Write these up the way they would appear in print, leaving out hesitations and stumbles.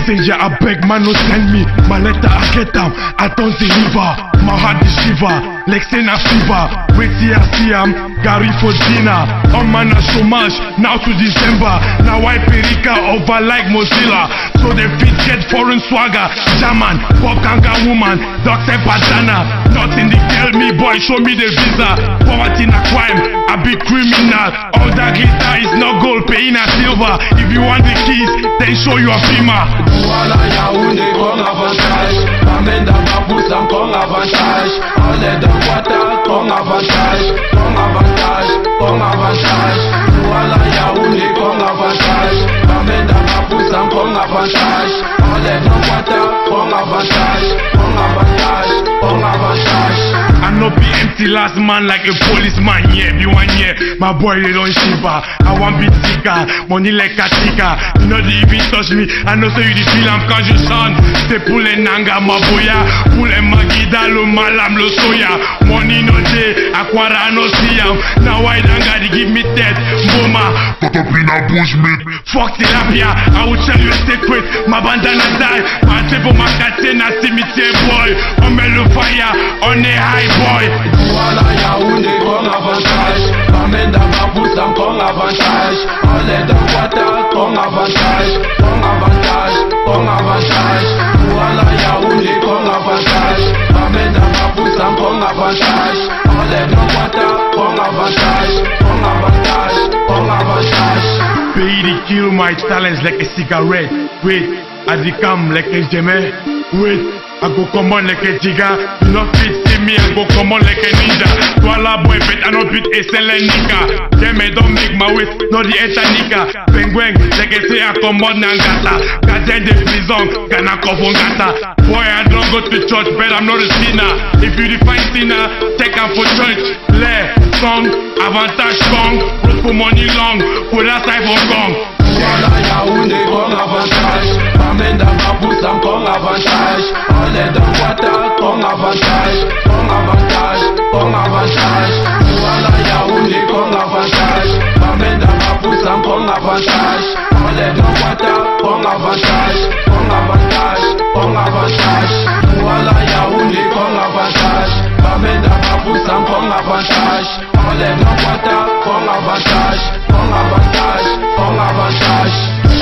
Messenger, I beg man no send me. My letter I get down, I don't deliver. My heart is shiver, like saying a fever. Wait till I see Gary for dinner. On man a chômage, now to December. Now I Perica over like Mozilla. So they fit get foreign swagger. German, pop kanga woman, Dr. Patana. Nothing they tell me, boy, show me the visa. Poverty na crime, I be criminal. All that glitter is not gold, paying a silver. If you want the keys, then show you a FEMA. Douala Yaoundé con avantage. Amenda Baboussam con avantage. Allez de Ouattara con avantage. Con avantage, con avantage. Douala Yaoundé con avantage. Amenda Baboussam con avantage. Allez de Ouattara con avantage. Con avantage, con avantage. I no be empty last man like a policeman, yeah, be one year. My boy they don't shiver. I want be thicker, money like a ticker. You know they even touch me, I know so you the feel am quand je chante. C'est pour les nanga ma boya, pour les magida le malam le soya. Money no day, aquara no siam. Now I nanga they give me death, boma. Put up in a bushmeat. Fuck tilapia, I will tell you a secret. Ma bandana die, ma table ma catena cimetière boy. On met le fire, on est high boy. Douala Yaoundé con avantage. Amenda Baboussam con avantage. Allez de Ouattara con avantage. Con avantage, con avantage. Douala Yaoundé con avantage. Amenda Baboussam con avantage. Allez de Ouattara con avantage. Con avantage, con avantage. Pays they kill my talents like a cigarette. Wait, I become like a gemme. Wait, I go come on like a jigger. You not fit see me, I go come on like a ninja. Douala boy bet I not beat a selenika. Gemme don't make my waist, not the etanika. Penguin, like I say I come on Nangata. Gardien de prison, Ghana Kovongata. Boy I don't go to church, but I'm not a sinner. If you define sinner, take am for church. Lay, song, avantage song. Road for money long, for that side for Kong. Douala Yaoundé con avantage. Amenda Baboussam con avantage. Allez de Ouattara con avantage. Con avantage, con avantage. Douala Yaoundé con avantage. Amenda Baboussam con avantage. Allez de Ouattara con avantage. Con avantage, con avantage. Douala Yaoundé con avantage. Amenda Baboussam con avantage. Allez de Ouattara con avantage. Con avantage, con avantage.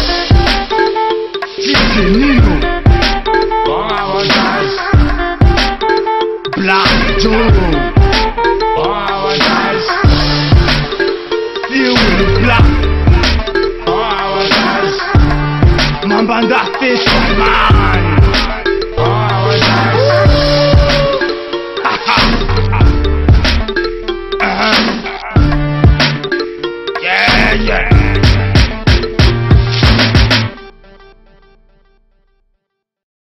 DJ Nino, Con avantage. Black Joe, Con avantage. deal with the black. Con avantage. Mambanda face man.